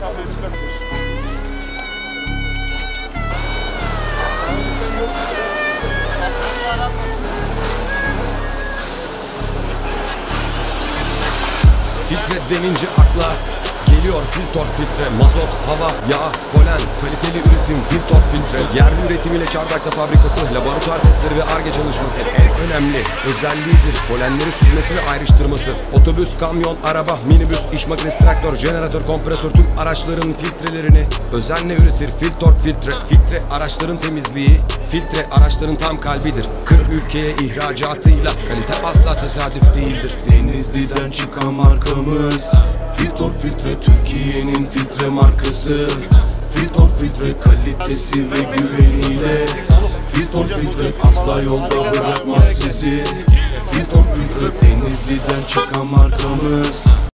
mesafeye çıkabilir. Filtre denince akla geliyor Filtor filtre. Mazot, hava, yağ, polen, kaliteli üretim Filtor filtre. Yerli üretimiyle çardakta fabrikası, laboratuvar testleri ve Ar-Ge çalışması. En önemli özelliğidir polenleri süzmesi ve ayrıştırması. Otobüs, kamyon, araba, minibüs, iş makinesi, traktör, jeneratör, kompresör tüm araçların filtrelerini özenle üretir Filtor filtre. Filtre araçların temizliği, filtre araçların tam kalbidir. 40 ülkeye ihracatıyla kalite asla tesadüf değildir. Denizli'den çıkan markamız Filtor filtre, Türkiye'nin filtre markası. Filtor filtre kalitesi ve güveniyle. Filtor filtre asla yolda bırakmaz sizi. Filtor filtre Denizli'den çıkan markamız.